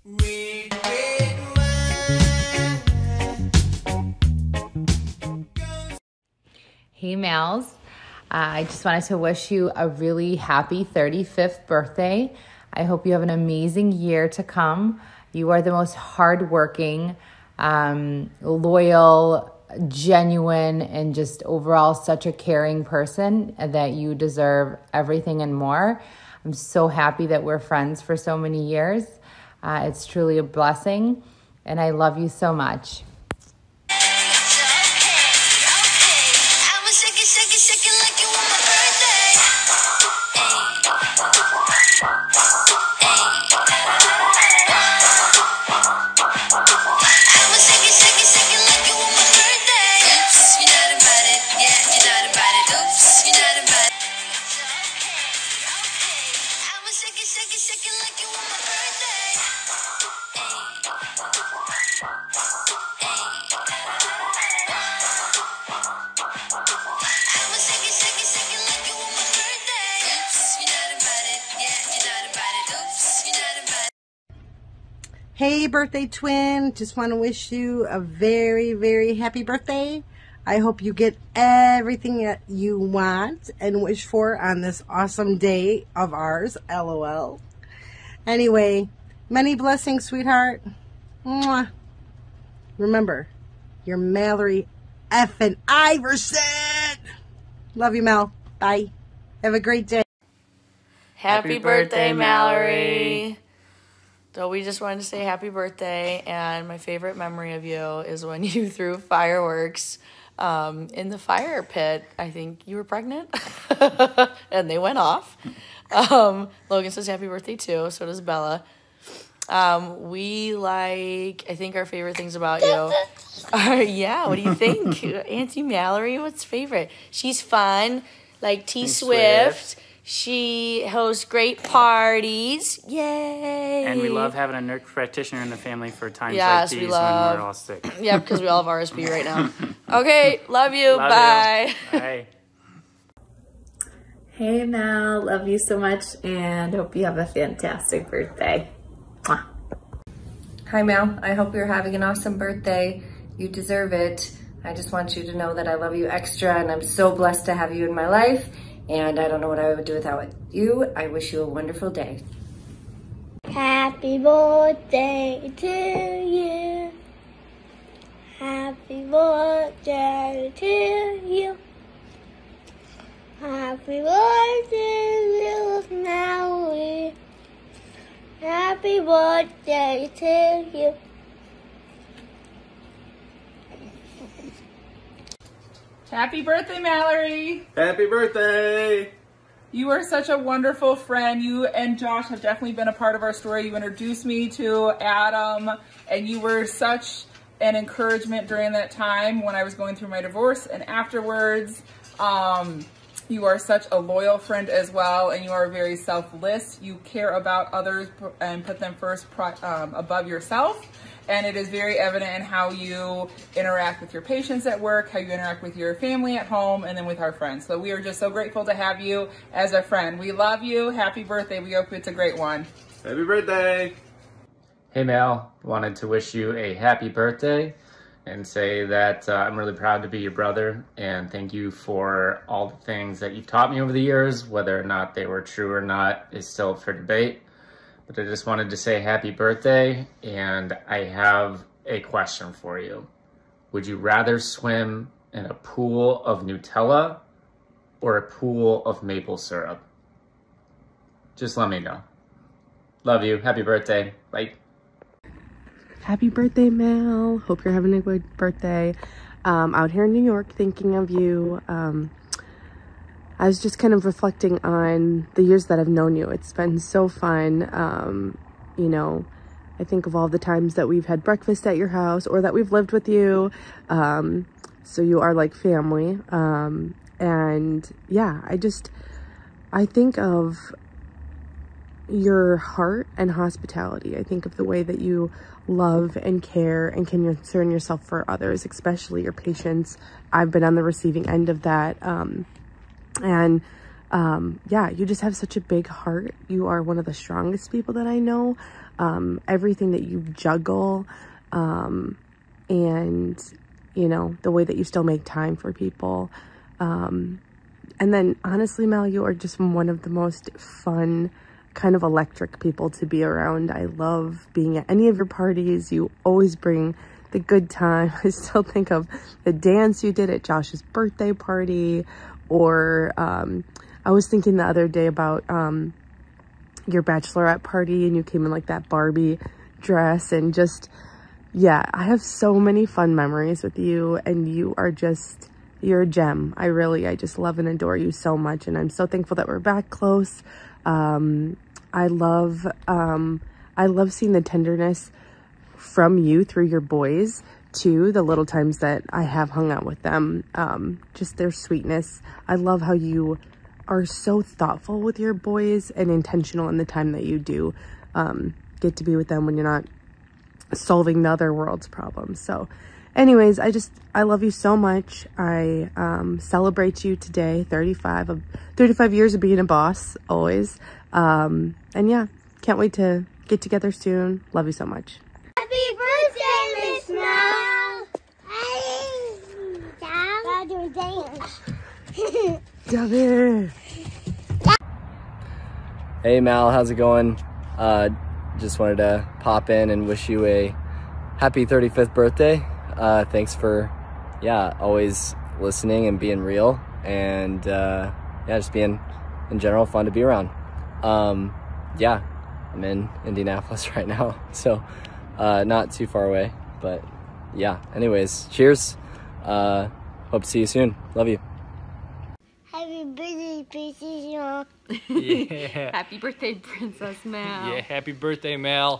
Hey Mals, I just wanted to wish you a really happy 35th birthday. I hope you have an amazing year to come. You are the most hardworking, loyal, genuine, and just overall such a caring person that you deserve everything and more. I'm so happy that we're friends for so many years. It's truly a blessing, and I love you so much. Hey birthday twin, just want to wish you a very, very happy birthday. I hope you get everything that you want and wish for on this awesome day of ours, LOL. Anyway, many blessings, sweetheart. Mwah. Remember, you're Mallory effing Iverson. Love you, Mel. Bye. Have a great day. Happy birthday, Mallory. So we just wanted to say happy birthday, and my favorite memory of you is when you threw fireworks in the fire pit. I think you were pregnant, and they went off. Logan says happy birthday too, so does Bella. I think our favorite things about you are, yeah, what do you think? Auntie Mallory, what's favorite? She's fun, like T-Swift. She hosts great parties. Yay! And we love having a nurse practitioner in the family for times like these when we're all sick. Yeah, because we all have RSV right now. Okay, love you. Bye. Bye. Hey Mel, love you so much and hope you have a fantastic birthday. Mwah. Hi Mel, I hope you're having an awesome birthday. You deserve it. I just want you to know that I love you extra and I'm so blessed to have you in my life. And I don't know what I would do without you. I wish you a wonderful day. Happy birthday to you. Happy birthday to you. Happy birthday, little Mallory. Happy birthday to you. Happy birthday, Mallory. Happy birthday. You are such a wonderful friend. You and Josh have definitely been a part of our story. You introduced me to Adam, and you were such an encouragement during that time when I was going through my divorce and afterwards. You are such a loyal friend as well, and you are very selfless. You care about others and put them first above yourself. And it is very evident in how you interact with your patients at work, how you interact with your family at home, and then with our friends. So we are just so grateful to have you as a friend. We love you. Happy birthday. We hope it's a great one. Happy birthday. Hey Mel, wanted to wish you a happy birthday and say that I'm really proud to be your brother, and thank you for all the things that you've taught me over the years. Whether or not they were true or not is still up for debate. But I just wanted to say happy birthday, and I have a question for you. Would you rather swim in a pool of Nutella or a pool of maple syrup? Just let me know. Love you. Happy birthday. Bye. Happy birthday, Mel. Hope you're having a good birthday. Out here in New York, thinking of you. I was just kind of reflecting on the years that I've known you. It's been so fun. You know, I think of all the times that we've had breakfast at your house or that we've lived with you. So you are like family. And yeah, I think of your heart and hospitality. I think of the way that you love and care and can concern yourself for others, especially your patients. I've been on the receiving end of that. And yeah, you just have such a big heart. You are one of the strongest people that I know. Everything that you juggle, and, you know, the way that you still make time for people. And then honestly, Mel, you are just one of the most fun, kind of electric people to be around. I love being at any of your parties. You always bring the good time. I still think of the dance you did at Josh's birthday party, or I was thinking the other day about your bachelorette party, and you came in like that Barbie dress, and just, yeah, I have so many fun memories with you, and you are just, you're a gem. I just love and adore you so much, and I'm so thankful that we're back close. I love seeing the tenderness from you through your boys too, the little times that I have hung out with them, just their sweetness. I love how you are so thoughtful with your boys and intentional in the time that you do get to be with them when you're not solving the other world's problems. So anyways, I love you so much. I celebrate you today, 35 years of being a boss, always. And yeah, can't wait to get together soon. Love you so much. Happy birthday, Miss Mel! I'll do a dance. David. Hey Mal, how's it going? Just wanted to pop in and wish you a happy 35th birthday. Thanks for, always listening and being real, and just being, in general, fun to be around. I'm in Indianapolis right now, so not too far away, but yeah, anyways, cheers. Hope to see you soon. Love you. Happy birthday, Princess Mel. Yeah. Happy birthday, Princess Mel. Yeah, happy birthday, Mel.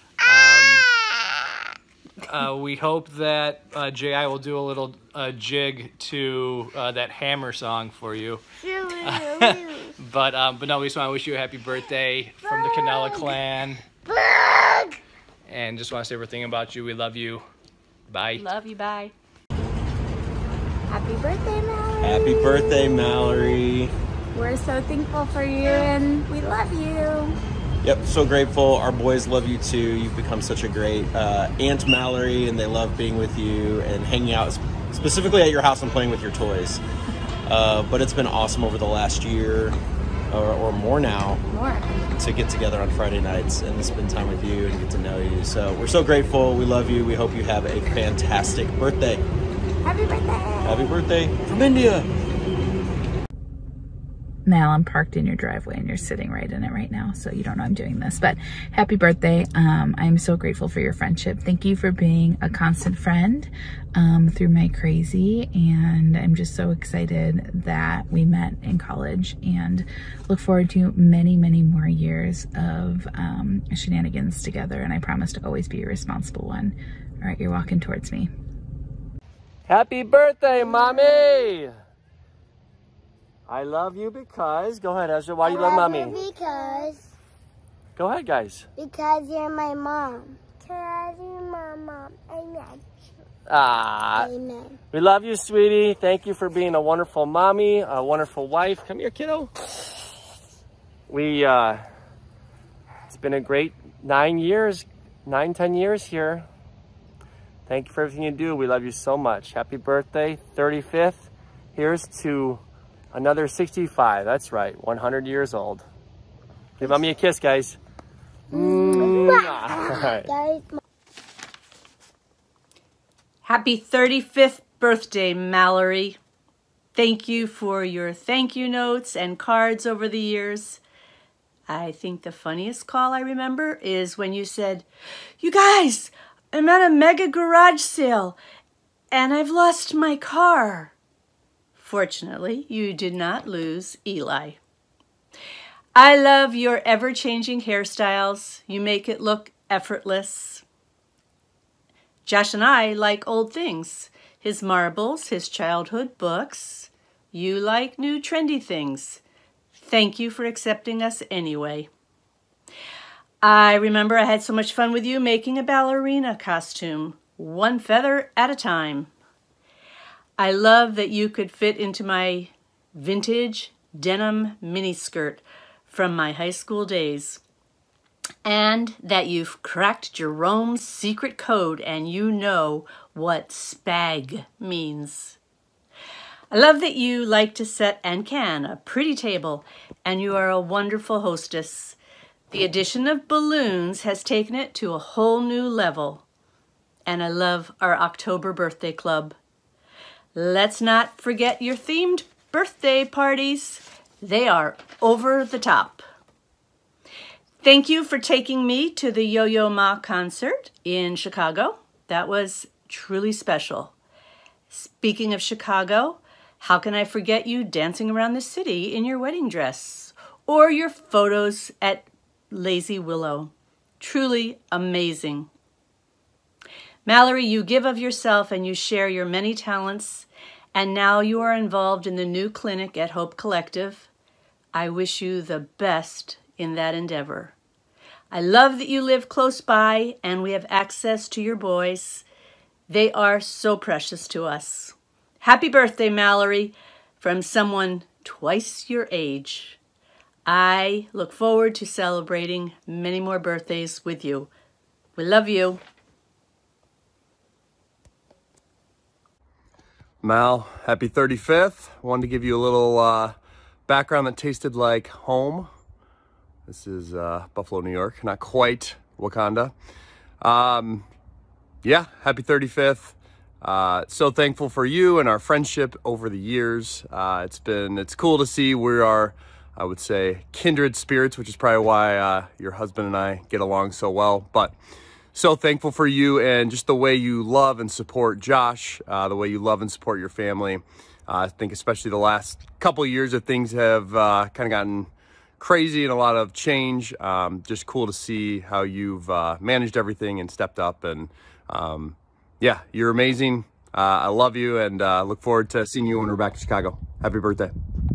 We hope that J.I. will do a little jig to that Hammer song for you. But no, we just want to wish you a happy birthday from the Canella clan. And just want to say everything about you. We love you. Bye. Love you. Bye. Happy birthday, Mallory. Happy birthday, Mallory. We're so thankful for you, and we love you. Yep, so grateful. Our boys love you too. You've become such a great Aunt Mallory, and they love being with you and hanging out specifically at your house and playing with your toys. But it's been awesome over the last year or more now to get together on Friday nights and spend time with you and get to know you. So we're so grateful. We love you. We hope you have a fantastic birthday. Happy birthday. Happy birthday from India. Mal, I'm parked in your driveway and you're sitting right in it right now, so you don't know I'm doing this, but happy birthday. I'm so grateful for your friendship. Thank you for being a constant friend through my crazy, and I'm just so excited that we met in college and look forward to many, many more years of shenanigans together, and I promise to always be a responsible one. All right, you're walking towards me. Happy birthday, Mommy! I love you because... Go ahead, Ezra. Why do you love Mommy? Because... Go ahead, guys. Because you're my mom. Because you're my mom. Amen. Amen. We love you, sweetie. Thank you for being a wonderful mommy, a wonderful wife. Come here, kiddo. It's been a great 10 years here. Thank you for everything you do. We love you so much. Happy birthday, 35th. Here's to another 65. That's right, 100 years old. Give Mommy a kiss, guys. Right. Happy 35th birthday, Mallory. Thank you for your thank you notes and cards over the years. I think the funniest call I remember is when you said, "You guys, I'm at a mega garage sale and I've lost my car." Fortunately, you did not lose Eli. I love your ever-changing hairstyles. You make it look effortless. Josh and I like old things. His marbles, his childhood books. You like new trendy things. Thank you for accepting us anyway. I remember I had so much fun with you making a ballerina costume, one feather at a time. I love that you could fit into my vintage denim miniskirt from my high school days, and that you've cracked Jerome's secret code and you know what spag means. I love that you like to set and can a pretty table, and you are a wonderful hostess. The addition of balloons has taken it to a whole new level, and I love our October birthday club. Let's not forget your themed birthday parties. They are over the top. Thank you for taking me to the Yo-Yo Ma concert in Chicago. That was truly special. Speaking of Chicago, how can I forget you dancing around the city in your wedding dress or your photos at Lazy Willow? Truly amazing. Mallory, you give of yourself and you share your many talents, and now you are involved in the new clinic at Hope Collective. I wish you the best in that endeavor. I love that you live close by and we have access to your boys. They are so precious to us. Happy birthday, Mallory, from someone twice your age. I look forward to celebrating many more birthdays with you. We love you. Mal, happy 35th. Wanted to give you a little background that tasted like home. This is Buffalo, New York, not quite Wakanda. Yeah, happy 35th. So thankful for you and our friendship over the years. It's cool to see we are, I would say, kindred spirits, which is probably why your husband and I get along so well. But so thankful for you and just the way you love and support Josh, the way you love and support your family. I think especially the last couple of years that things have kind of gotten crazy and a lot of change. Just cool to see how you've managed everything and stepped up. And yeah, you're amazing. I love you and look forward to seeing you when we're back in Chicago. Happy birthday.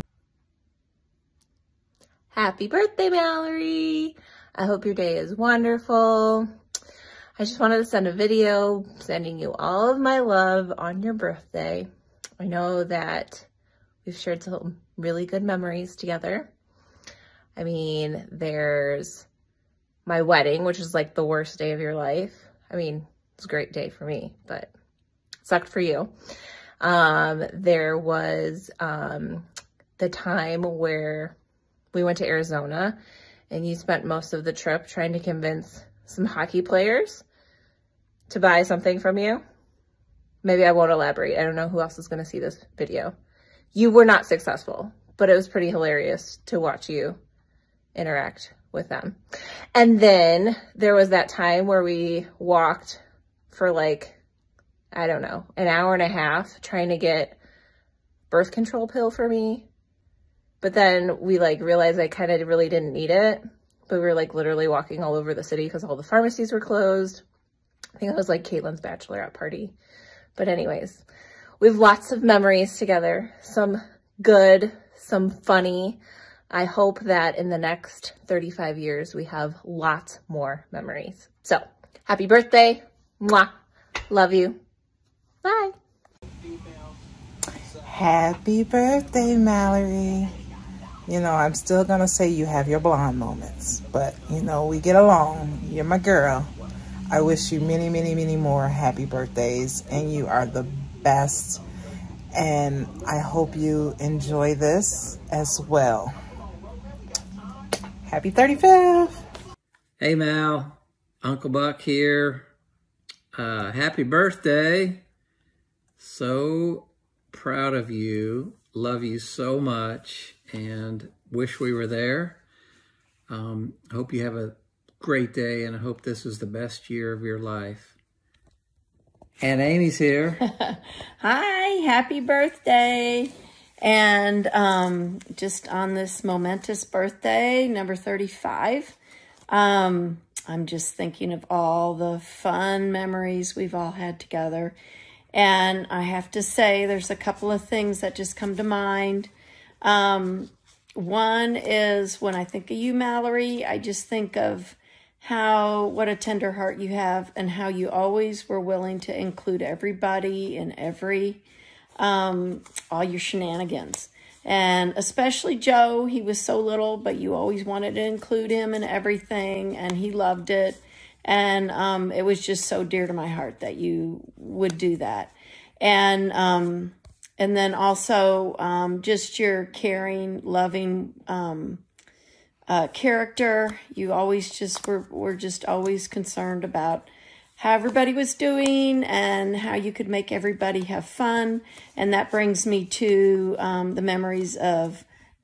Happy birthday, Mallory. I hope your day is wonderful. I just wanted to send a video sending you all of my love on your birthday. I know that we've shared some really good memories together. I mean, there's my wedding, which is like the worst day of your life. I mean, it's a great day for me, but sucked for you. There was the time where we went to Arizona and you spent most of the trip trying to convince some hockey players to buy something from you. Maybe I won't elaborate. I don't know who else is going to see this video. You were not successful, but it was pretty hilarious to watch you interact with them. And then there was that time where we walked for like, I don't know, an hour and a half trying to get birth control pill for me. But then we like realized I kind of really didn't need it. But we were like literally walking all over the city because all the pharmacies were closed. I think it was like Caitlin's bachelorette party. But anyways, we have lots of memories together. Some good, some funny. I hope that in the next 35 years, we have lots more memories. So happy birthday. Mwah. Love you. Bye. Happy birthday, Mallory. You know, I'm still going to say you have your blonde moments, but you know, we get along. You're my girl. I wish you many, many, many more happy birthdays, and you are the best. And I hope you enjoy this as well. Happy 35th. Hey, Mal. Uncle Buck here. Happy birthday. So proud of you. Love you so much and wish we were there. Hope you have a great day, and I hope this is the best year of your life. And Amy's here. Hi, happy birthday. And just on this momentous birthday, number 35, I'm just thinking of all the fun memories we've all had together. And I have to say, there's a couple of things that just come to mind. One is when I think of you, Mallory, I just think of what a tender heart you have and how you always were willing to include everybody in all your shenanigans. And especially Joe, he was so little, but you always wanted to include him in everything, and he loved it. And it was just so dear to my heart that you would do that. And then also just your caring, loving character. You always just were just always concerned about how everybody was doing and how you could make everybody have fun. And that brings me to the memories of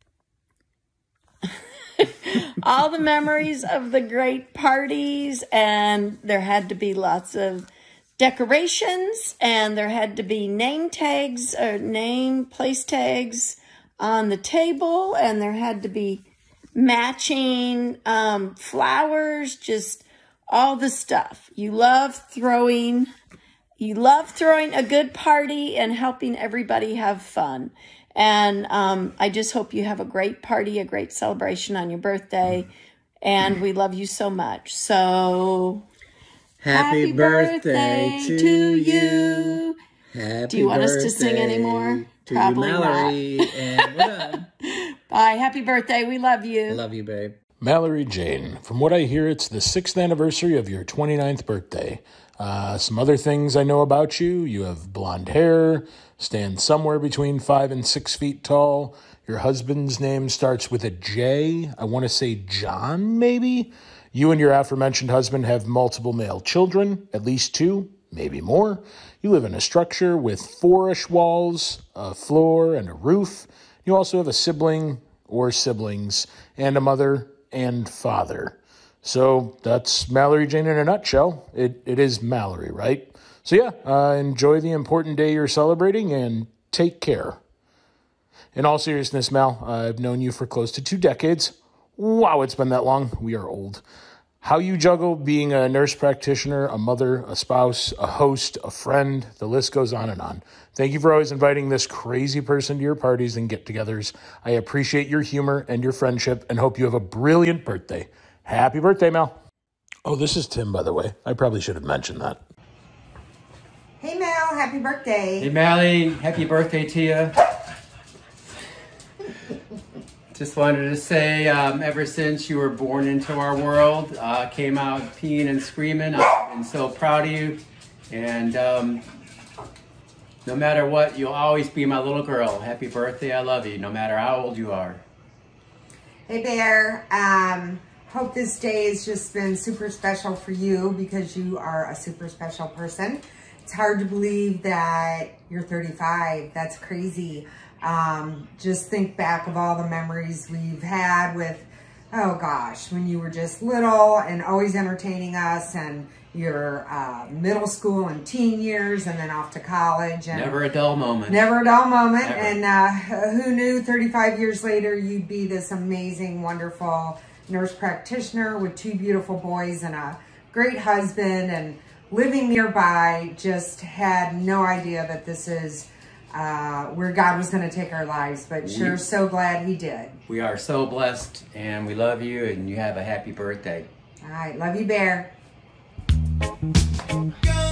all the memories of the great parties. And there had to be lots of decorations, and there had to be name tags or place tags on the table, and there had to be matching flowers, just all the stuff. You love throwing a good party and helping everybody have fun. And I just hope you have a great party, a great celebration on your birthday. And we love you so much. So happy birthday to you. Do you want us to sing anymore? Probably Mallory, not. And we're done. Bye. Happy birthday. We love you. Love you, babe. Mallory Jane, from what I hear, it's the 6th anniversary of your 29th birthday. Some other things I know about you: you have blonde hair, stand somewhere between 5 and 6 feet tall. Your husband's name starts with a J. I want to say John, maybe? You and your aforementioned husband have multiple male children, at least 2, maybe more. You live in a structure with 4-ish walls, a floor, and a roof. You also have a sibling or siblings and a mother and father. So that's Mallory Jane in a nutshell. It is Mallory, right? So yeah, enjoy the important day you're celebrating and take care. In all seriousness, Mal, I've known you for close to 2 decades. Wow, it's been that long. We are old. How you juggle being a nurse practitioner, a mother, a spouse, a host, a friend, the list goes on and on. Thank you for always inviting this crazy person to your parties and get-togethers. I appreciate your humor and your friendship and hope you have a brilliant birthday. Happy birthday, Mel. Oh, this is Tim, by the way. I probably should have mentioned that. Hey, Mel. Happy birthday. Hey, Mally. Happy birthday to you. Just wanted to say, ever since you were born into our world, came out peeing and screaming, I've been so proud of you. And no matter what, you'll always be my little girl. Happy birthday. I love you, no matter how old you are. Hey, Bear. Hope this day has just been super special for you because you are a super special person. It's hard to believe that you're 35. That's crazy. Just think back of all the memories we've had with, oh gosh, when you were just little and always entertaining us, and your middle school and teen years, and then off to college. And never a dull moment. Never a dull moment. Never. And who knew 35 years later you'd be this amazing, wonderful nurse practitioner with 2 beautiful boys and a great husband, and living nearby. Just had no idea that this is where God was going to take our lives, but sure so glad he did. We are so blessed, and we love you, and you have a happy birthday. All right, love you, Bear. Go!